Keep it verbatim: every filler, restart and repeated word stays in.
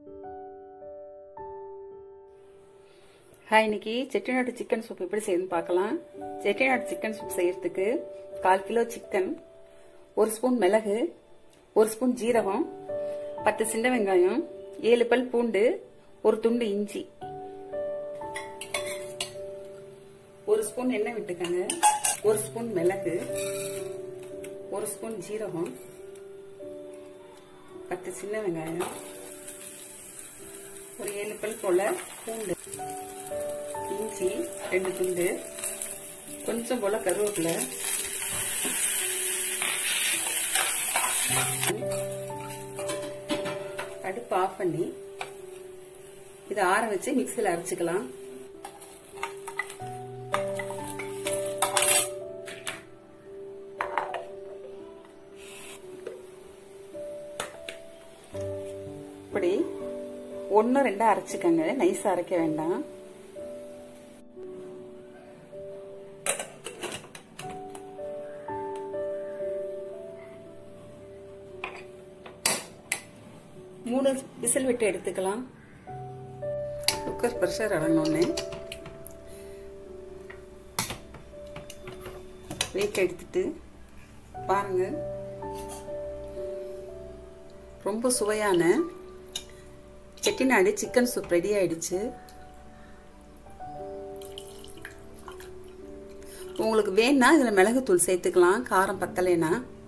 Hi, இன்னைக்கு Chettinad chicken soup எப்படி செய்யணும்னு பார்க்கலாம். செட்டிநாடு சிக்கன் சூப் செய்யறதுக்கு கால் கிலோ சிக்கன், ஒரு ஸ்பூன் மிளகு, ஒரு ஸ்பூன் ஜீரகம், பத்து சின்ன வெங்காயம், ஏழு பல் பூண்டு, ஒரு துண்டு இஞ்சி, ஒரு ஸ்பூன் எண்ணெய் விட்டுக்கங்க, ஒரு ஸ்பூன் மிளகு, ஒரு ஸ்பூன் ஜீரகம், பத்து சின்ன வெங்காயம், ஒரு ஏழு பல் போல பூண்டு, இஞ்சி ரெண்டு துண்டு, கொஞ்சம் போல கருவேப்பிலை, அடுப்பு ஆஃப் பண்ணி இதை ஆற வச்சு மிக்சியில் அரைச்சிக்கலாம். இப்படி ஒன்னு ரெண்டா அரைச்சுக்கங்க, நைஸா அரைக்க வேண்டாம். மூணு விசில் விட்டு எடுத்துக்கலாம். குக்கர் ப்ரெஷர் அடங்கணும்னு வெயிட் எடுத்துட்டு பாருங்க, ரொம்ப சுவையான செட்டிநாடு சிக்கன் சூப் ரெடி ஆயிடுச்சு. உங்களுக்கு வேணும்னா இதுல மிளகுத்தூள் சேர்த்துக்கலாம், காரம் பத்தலைன்னா.